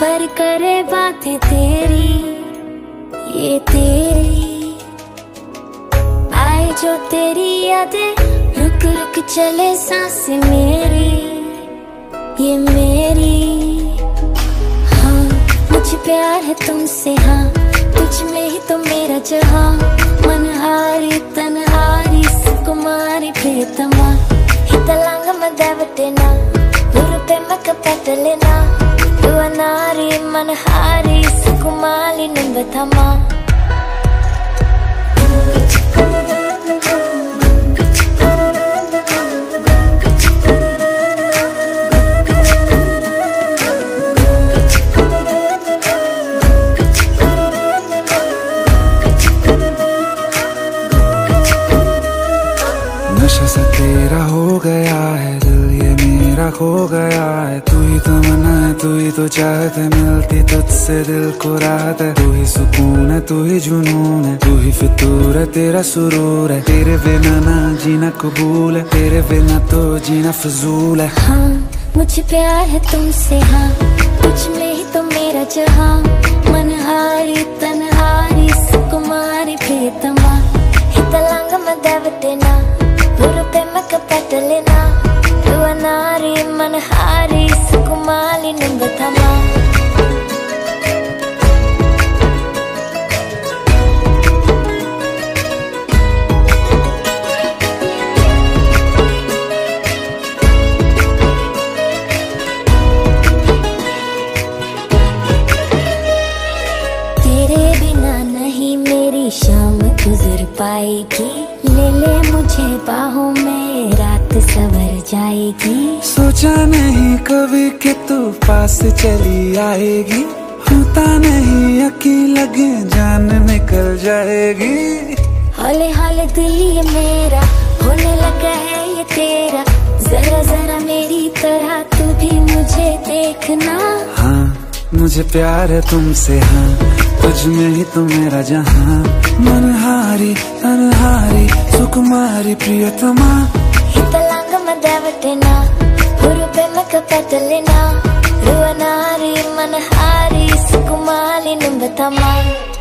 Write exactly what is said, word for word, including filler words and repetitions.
भर करे बातें तेरी, ये तेरी आए जो तेरी यादें, रुक रुक चले सांसें मेरी, ये मेरी। हाँ मुझे प्यार है तुमसे, हाँ तुझ में ही तो मेरा जहाँ, मनहारी तनहारी सुकुमारी प्रियतमा, हितलांग मदावटेना गुरुपे मकपटलेना, दुआनारी मनहारी सुकुमारी निंबथमा। नशा सा तेरा हो गया है दिल, ये मेरा खो गया है। तू ही तो मना है, तू ही तो चाहत है, मिलती तुझसे दिल को राहत है। तू ही सुकून है, तू ही जुनून है, तू ही फितूर है, तेरा सुरूर है। तेरे बिना ना जीना कबूल है, तेरे बिना तो जीना फजूल है। हाँ मुझे प्यार है तुमसे, हाँ तुझ में ही तो मेरा जहाँ, मनहारी तनहारी सुकुमारी प्रियतमा, हितलांग मदावटेना गुरुपे मकपटलेना, दुआनारी मनहारी सुकुमारी निंबथमा। तेरे बिना नहीं मेरी शाम गुजर पाएगी, ले ले मुझे बाहों में रात सवर जाएगी। सोचा नहीं कभी कि तू पास चली आएगी, होता नहीं यकीन लगे जान निकल जाएगी। हौले हौले दिल ये मेरा होने लगा है ये तेरा, जरा जरा मेरी तरह तू भी मुझे देखना। हाँ मुझे प्यार है तुमसे, हाँ तुझ में ही तो मेरा जहाँ, मनहारी तनहारी सुकुमारी प्रियतमा, हितलांग मदावटेना गुरुपे मकपटलेना, दुआनारी मनहारी सुकुमारी निंबथमा।